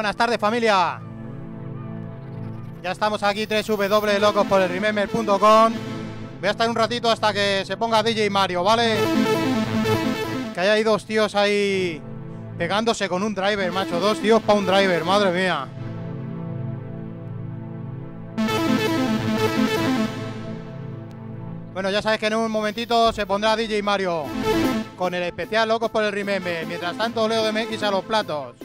buenas tardes, familia. Ya estamos aquí, www.locosporelremember.com. Voy a estar un ratito hasta que se ponga DJ Mario, ¿vale? Que hay dos tíos ahí pegándose con un driver, macho. Dos tíos para un driver, madre mía. Bueno, ya sabes que en un momentito se pondrá DJ Mario con el especial Locos por el Remember. Mientras tanto, Leo de MX a los platos.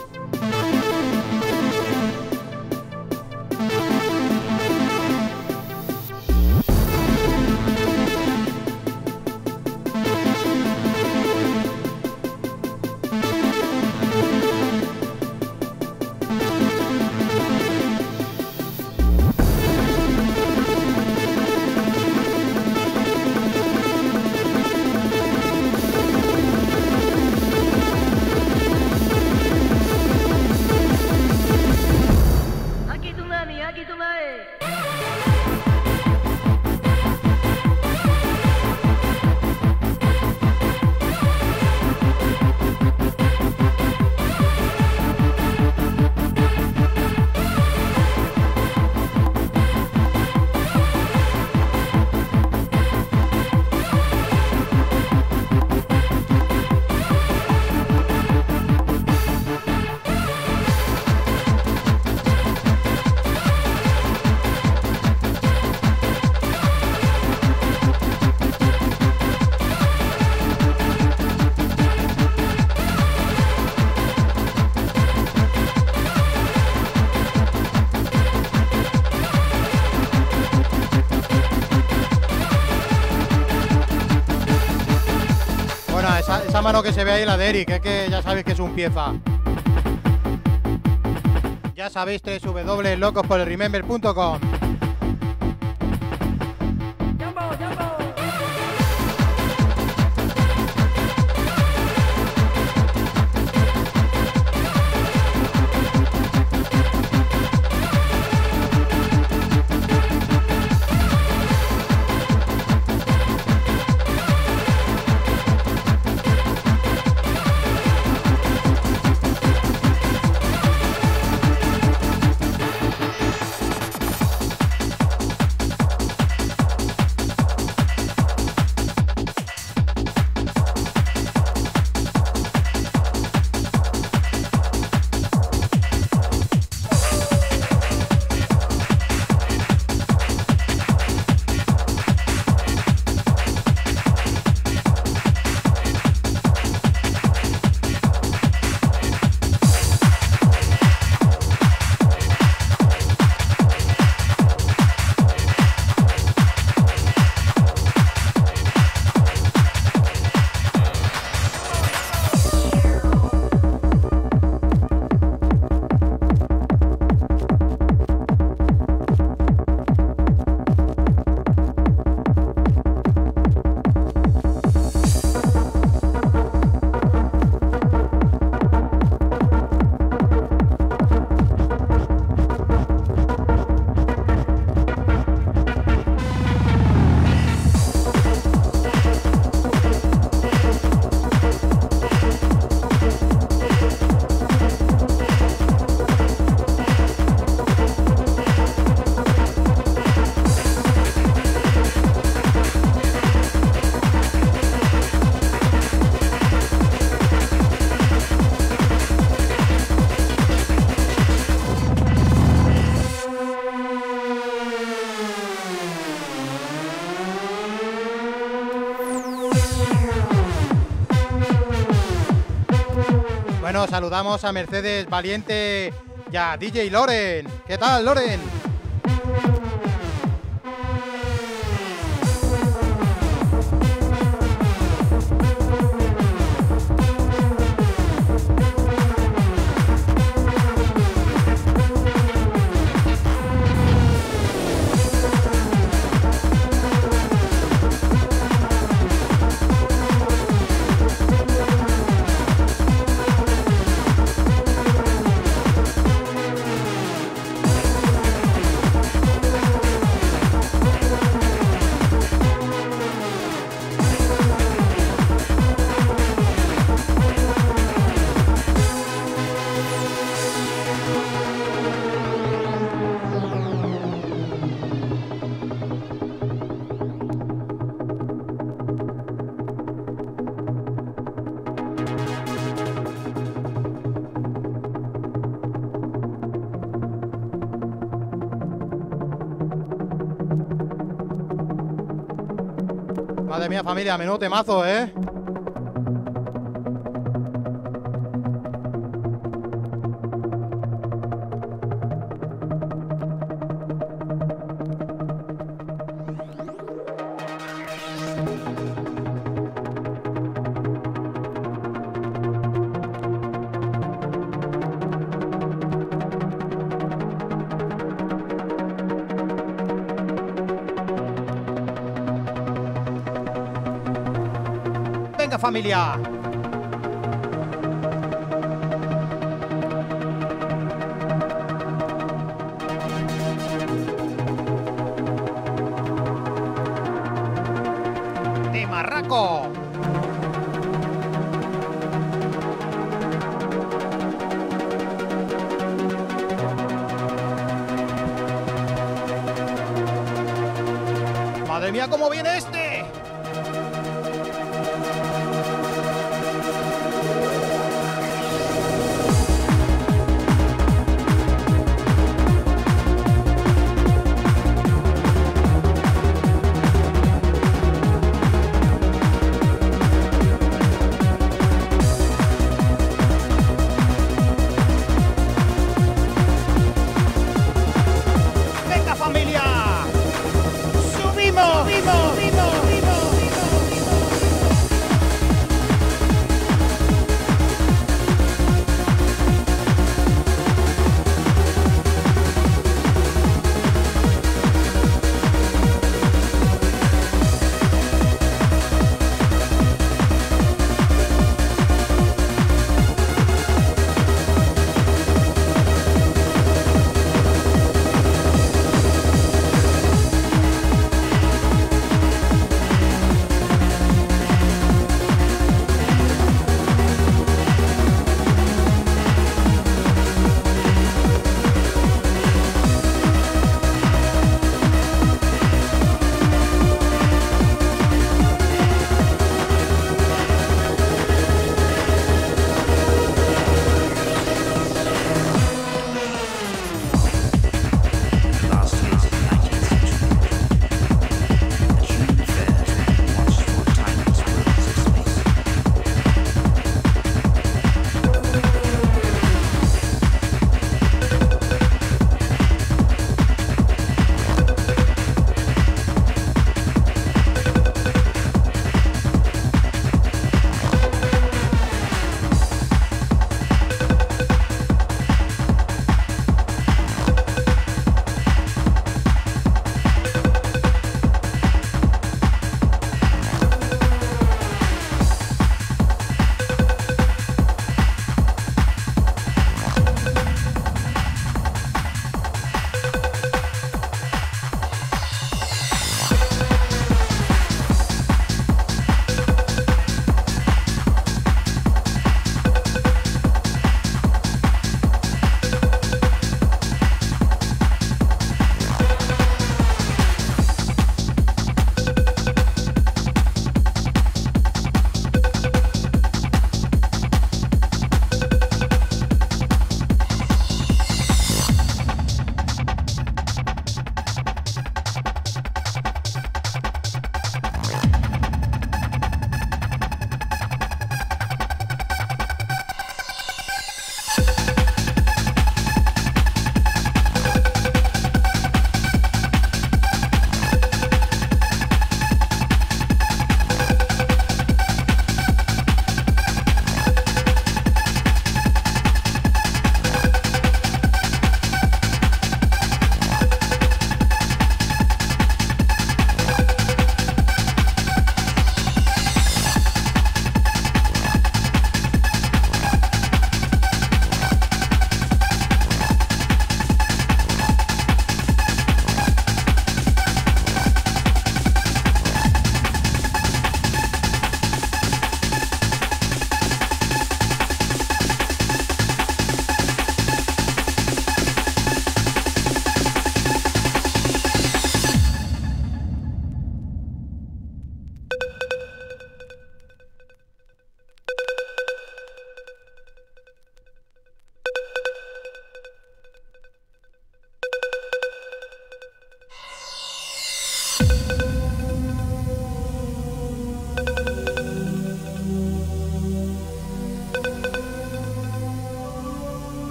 Esa mano que se ve ahí, la de Eric, es que ya sabéis que es un pieza. Ya sabéis, www.locosporelremember.com. Bueno, saludamos a Mercedes Valiente y a DJ Loren. ¿Qué tal, Loren? Madre mía, familia, menudo temazo, ¿eh? Venga, familia. De marraco. Madre mía, cómo viene este. ¡Venga, familia! ¡Subimos! ¡Subimos! ¡Subimos!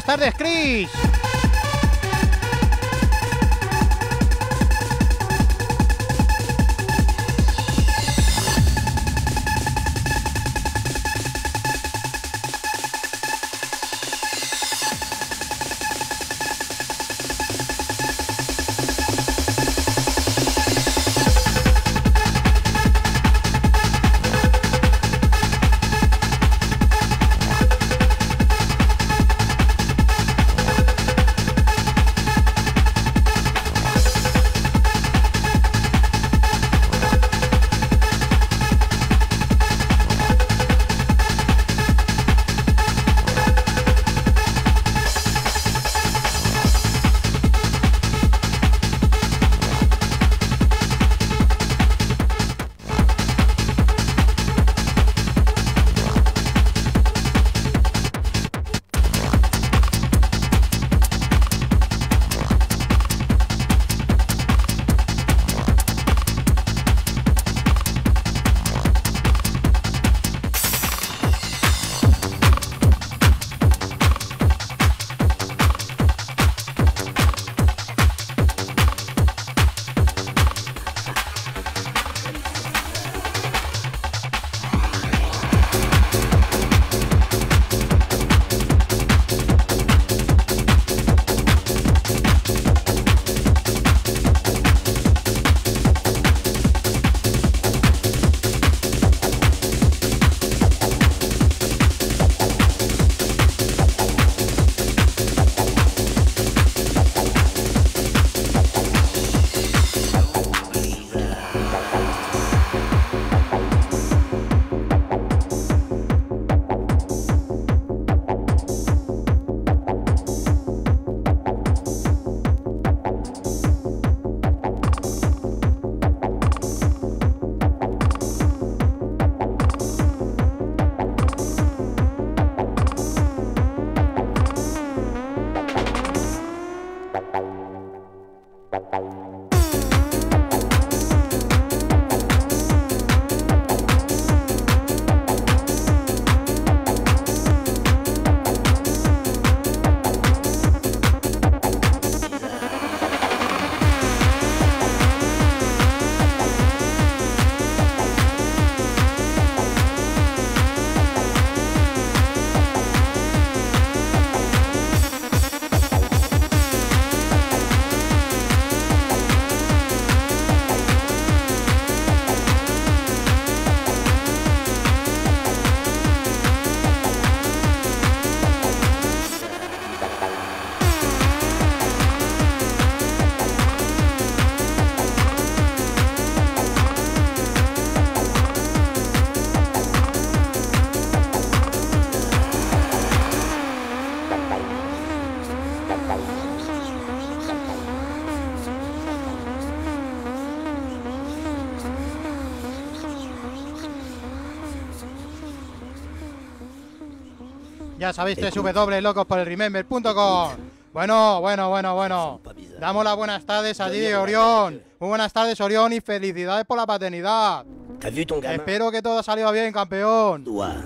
tardes, Chris. Ya sabéis, www.locosporelremember.com. Bueno. Damos las buenas tardes a Didi Orión. Muy buenas tardes, Orión, y felicidades por la paternidad. Espero que todo ha salido bien, campeón.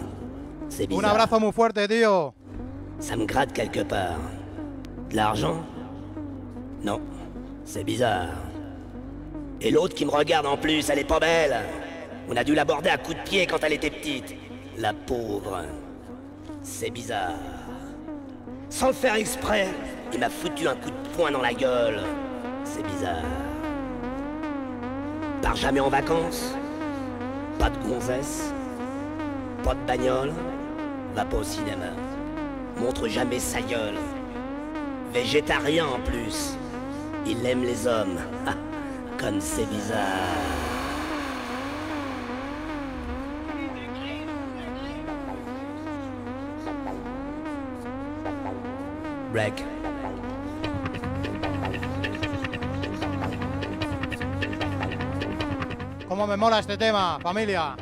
Un abrazo muy fuerte, tío. Ça me gratte quelque part. De l'argent? Non, c'est bizarre. Et l'autre qui me regarde en plus, elle est pas belle. On a dû l'aborder à coups de pied quand elle était petite. La pauvre. C'est bizarre. Sans le faire exprès, il m'a foutu un coup de poing dans la gueule. C'est bizarre. Pars jamais en vacances. Pas de gonzesse. Pas de bagnole. Va pas au cinéma. Montre jamais sa gueule. Végétarien en plus. Il aime les hommes. Comme c'est bizarre. Break. Cómo me mola este tema, familia.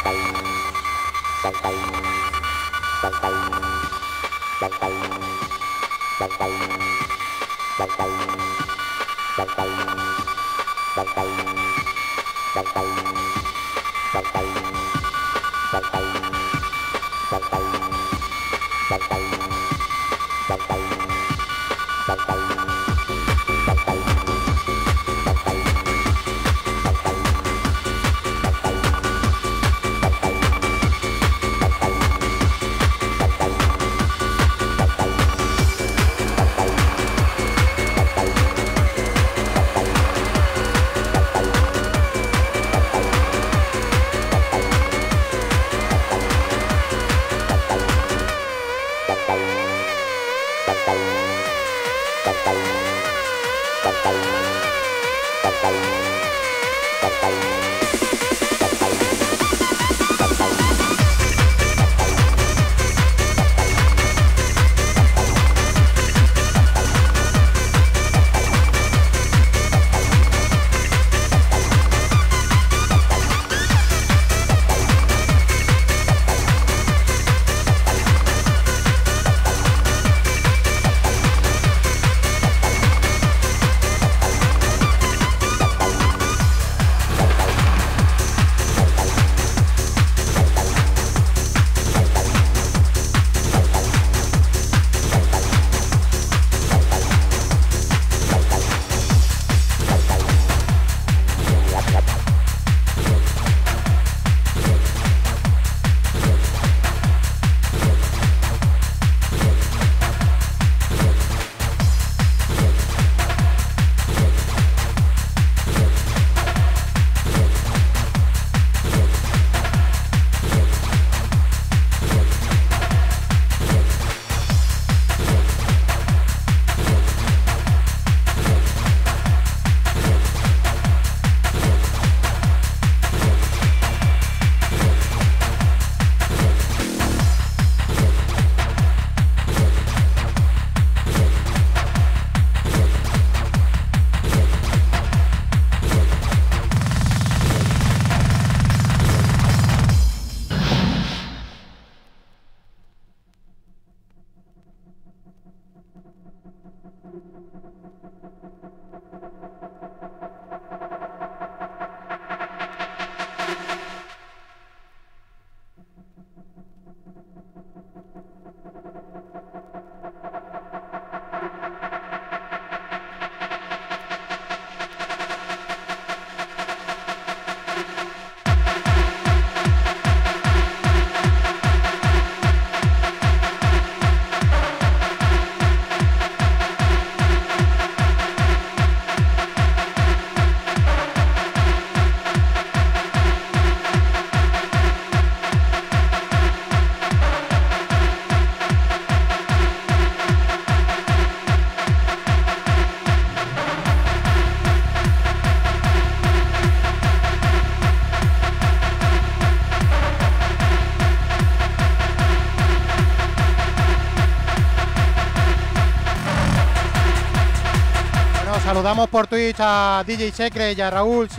Saludamos por Twitch a DJ Secret y a Raúl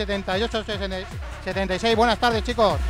7876. Buenas tardes, chicos.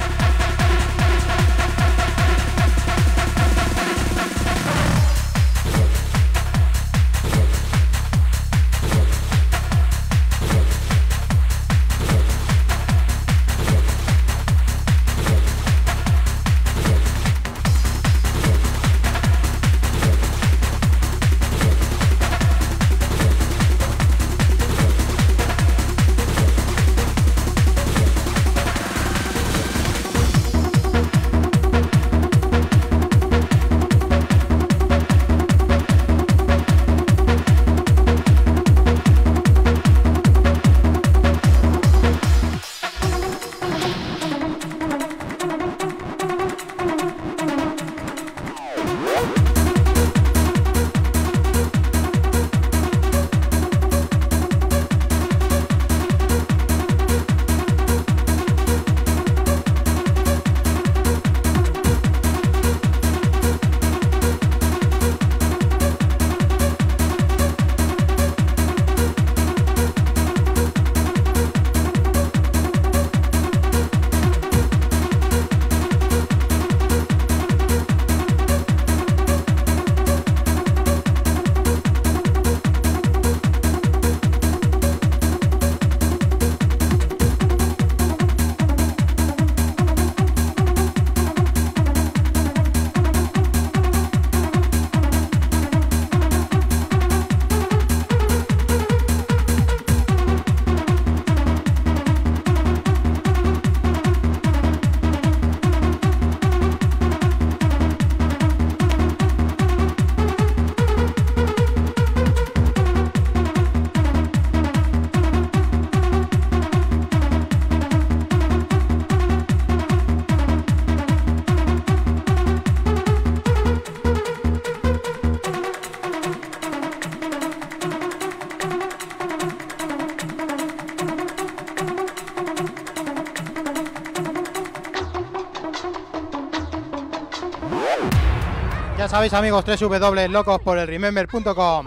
Ya sabéis, amigos, www.locosporelremember.com.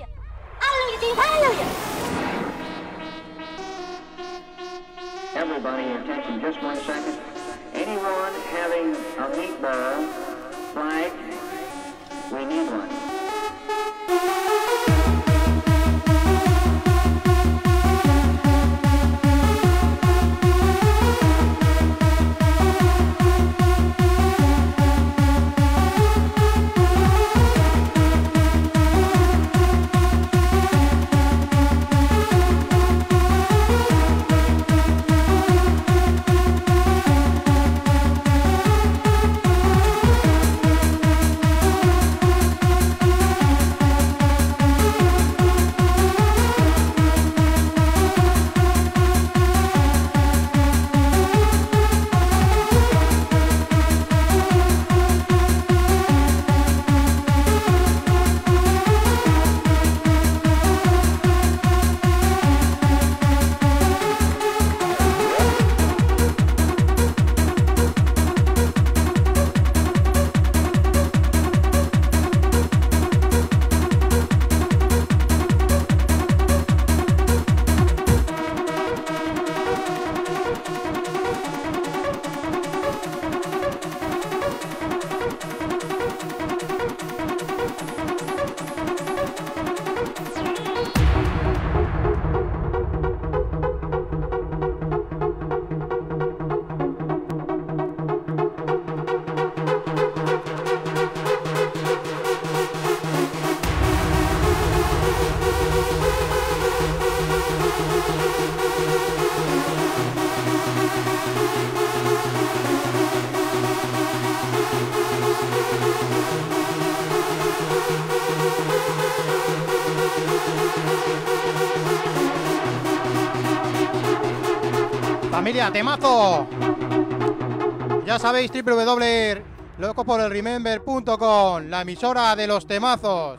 Everybody, attention, just 1 second. Anyone having a meatball flag, we need one. Familia, temazo. Ya sabéis, www.locosporelremember.com, la emisora de los temazos.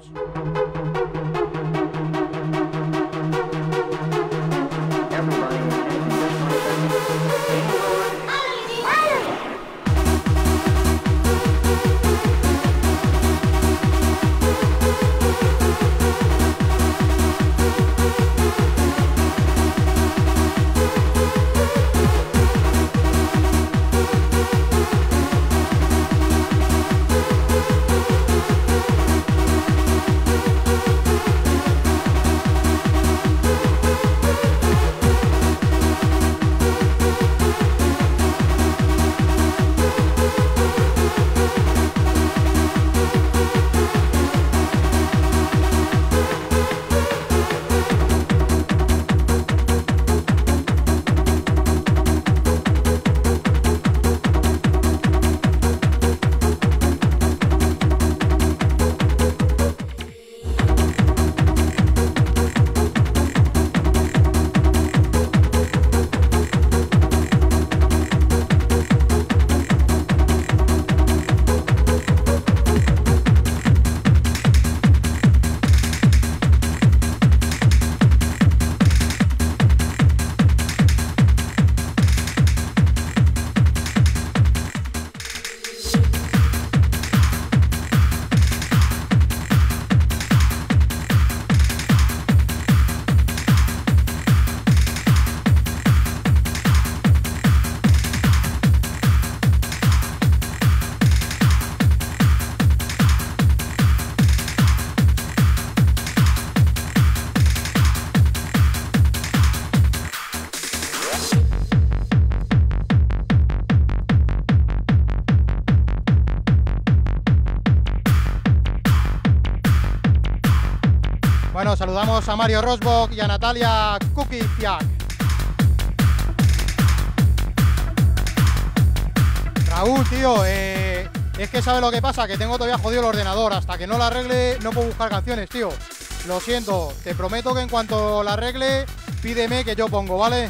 Bueno, saludamos a Mario Rosbach y a Natalia Kukiziak. Raúl, tío, es que ¿sabes lo que pasa? Que tengo todavía jodido el ordenador. Hasta que no la arregle no puedo buscar canciones, tío. Lo siento, te prometo que en cuanto la arregle, pídeme que yo pongo, ¿vale?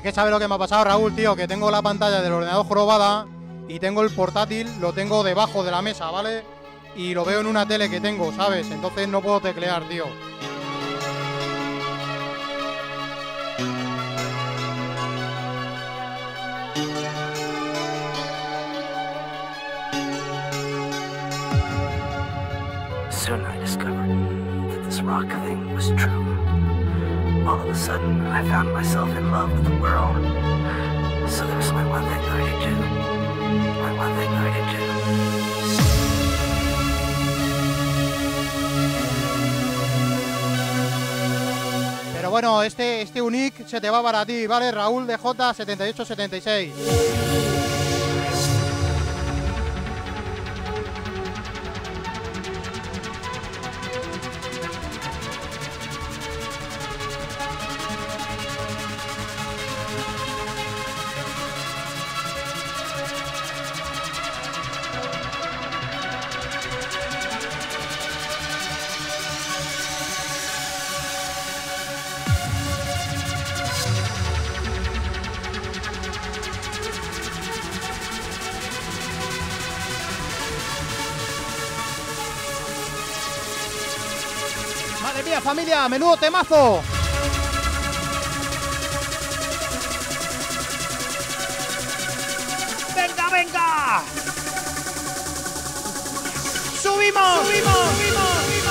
que sabe lo que me ha pasado, Raúl, tío, que tengo la pantalla del ordenador jorobada y tengo el portátil, lo tengo debajo de la mesa, ¿vale? Y lo veo en una tele que tengo, ¿sabes? Entonces no puedo teclear, tío. Soon I discovered that this rock thing was true. All of a sudden, I found myself in love with the world. So there's my one thing I could do. My one thing I could do. Pero bueno, este Unique se te va para ti, ¿vale? Raúl DJ 7876. ¡Madre mía, familia! ¡Menudo temazo! ¡Venga, venga! ¡Subimos! ¡Subimos! ¡Subimos!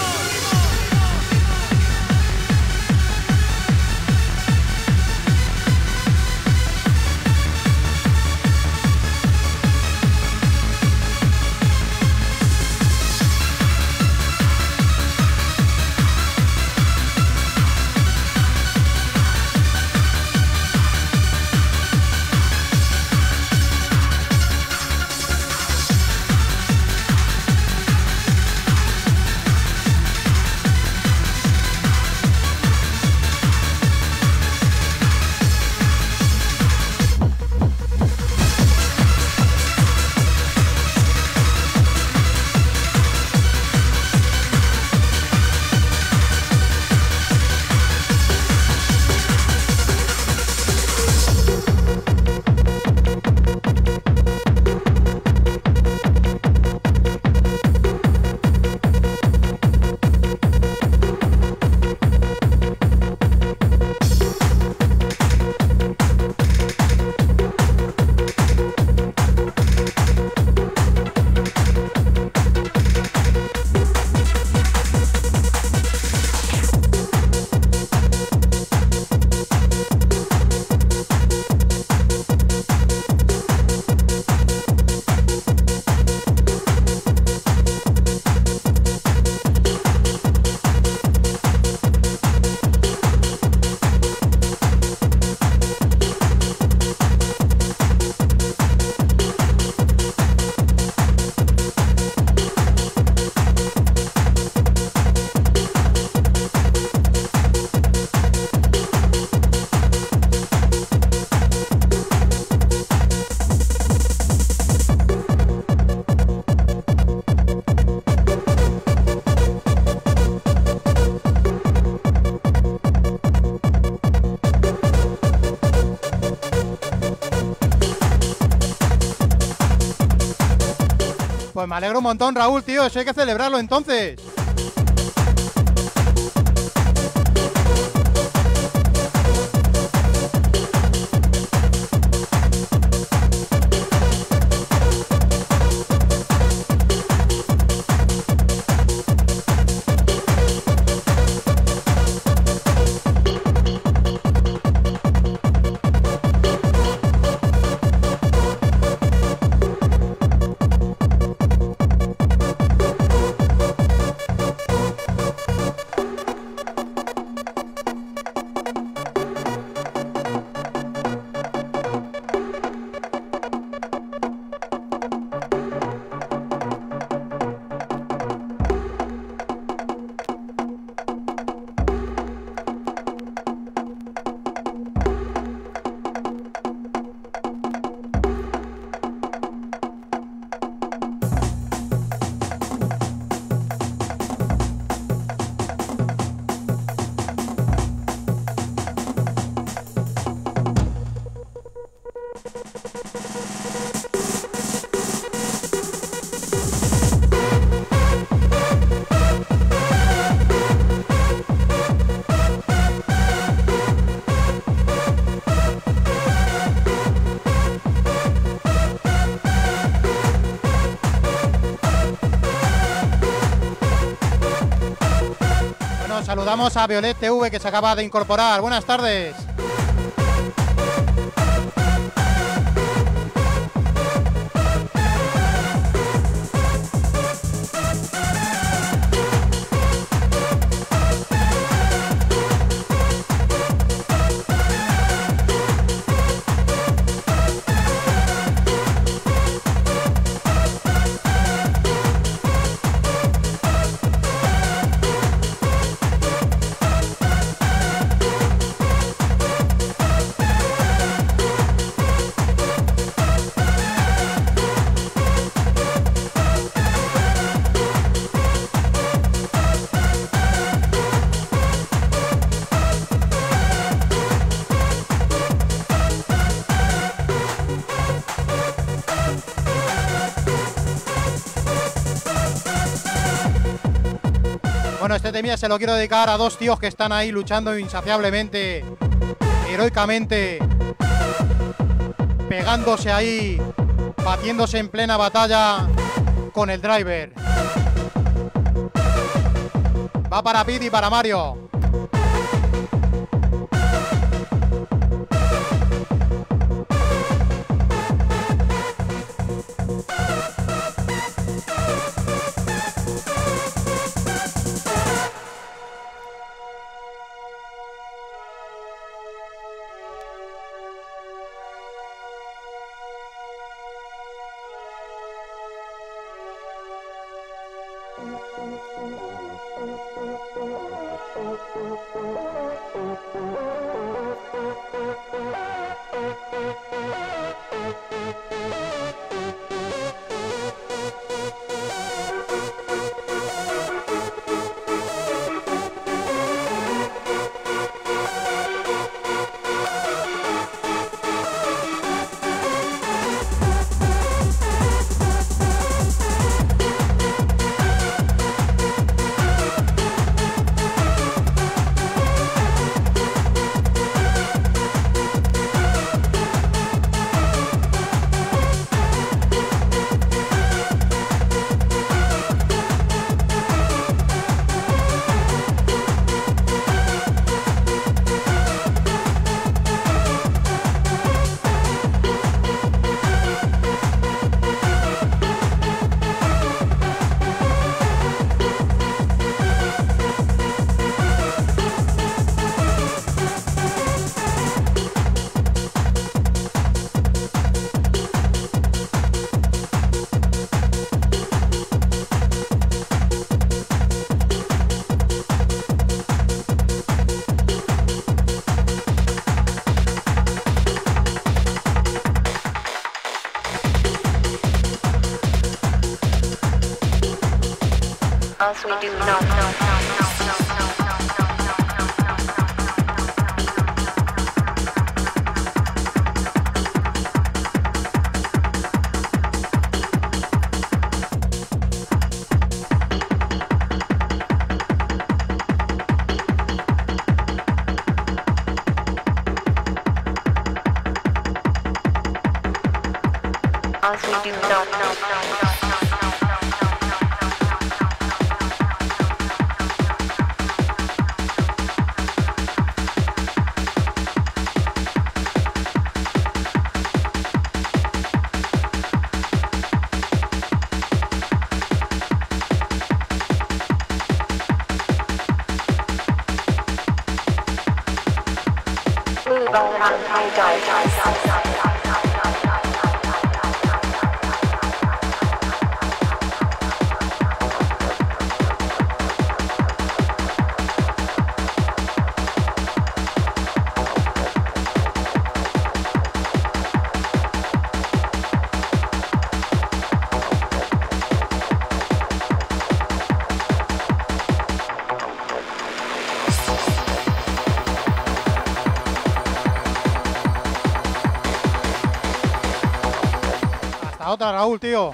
Pues me alegro un montón, Raúl, tío. Eso hay que celebrarlo entonces. saludamos a Violet TV, que se acaba de incorporar. Buenas tardes. Bueno, este temía se lo quiero dedicar a dos tíos que están ahí luchando insaciablemente, heroicamente, pegándose ahí, batiéndose en plena batalla con el driver. Va para Pete y para Mario. As we do not. As we do not. Otra, Raúl, tío.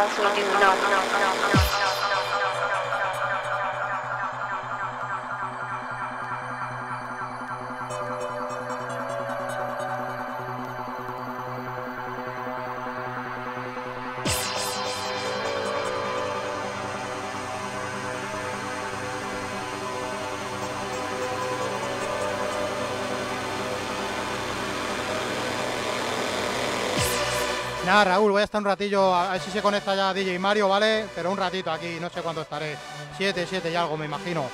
as we do not. Nada, Raúl, voy a estar un ratillo, a ver si se conecta ya DJ Mario, ¿vale? Pero un ratito aquí, no sé cuándo estaré. 7 y algo, me imagino.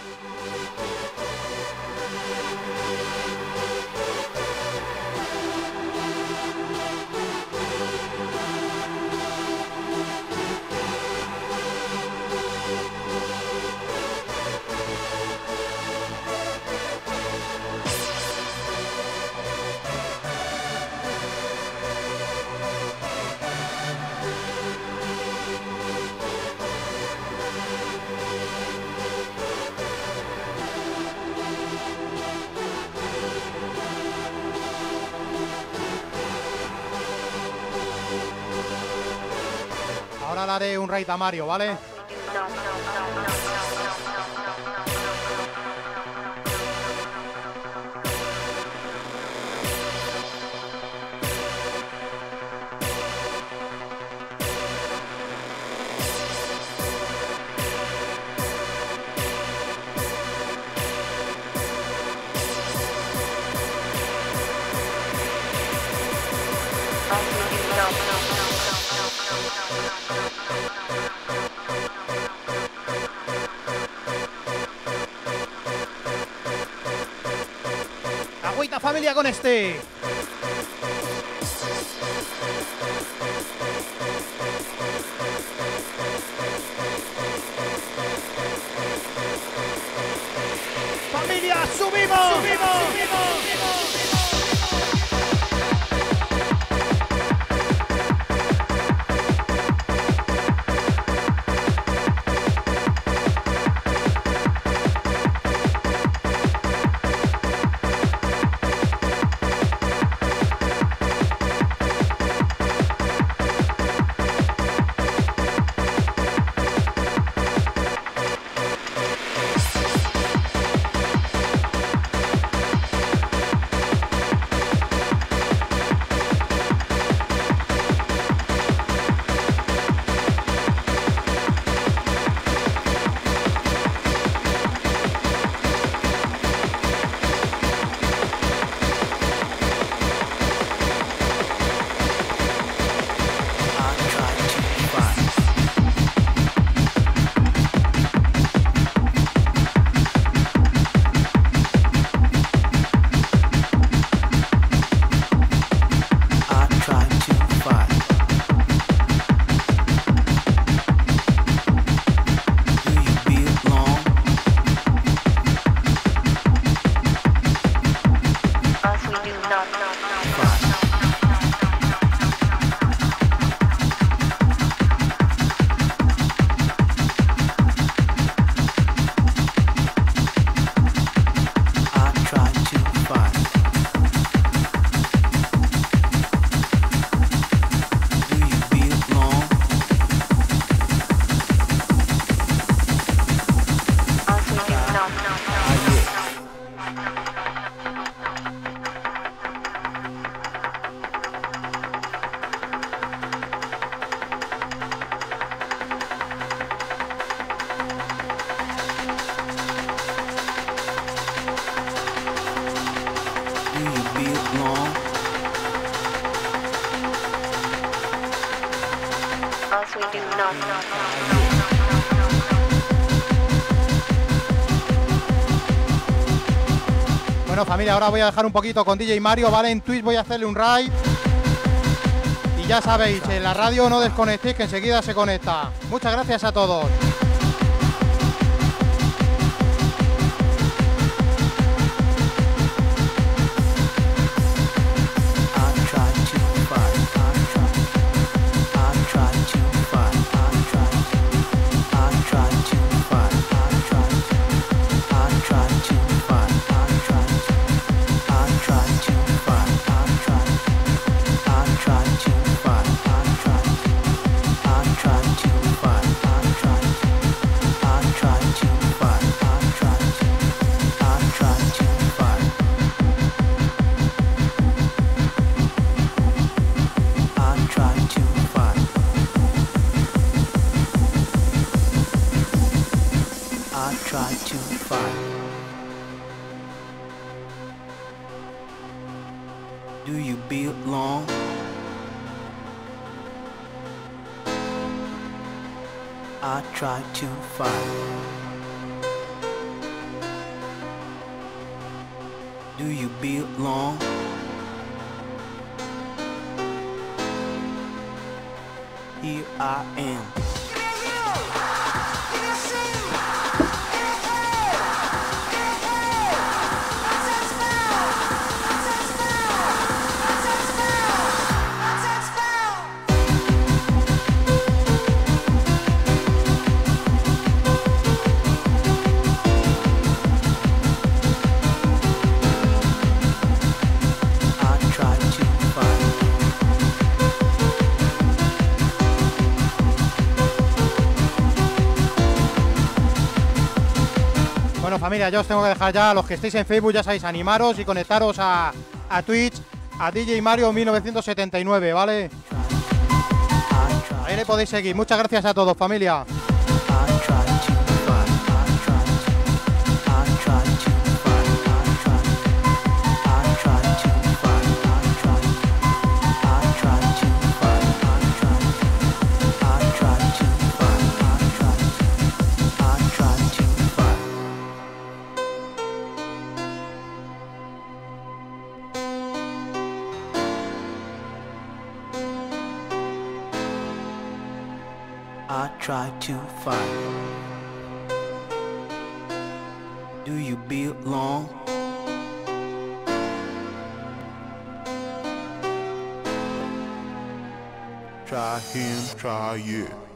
Ahora le haré un raid a Mario, ¿vale? Agüita familia con este. Familia, subimos, subimos. Bueno, familia, ahora voy a dejar un poquito con DJ Mario, ¿vale? En Twitch voy a hacerle un raid. Y ya sabéis, en la radio no desconectéis, que enseguida se conecta. Muchas gracias a todos. Trying to I try to fight. Do you belong? I try to fight. Do you belong? Here I am. Bueno, familia, yo os tengo que dejar ya. Los que estéis en Facebook, ya sabéis, animaros y conectaros a Twitch, a DJ Mario 1979, ¿vale? Ahí le podéis seguir. Muchas gracias a todos, familia. I try to fight. Do you belong? Try him, try you.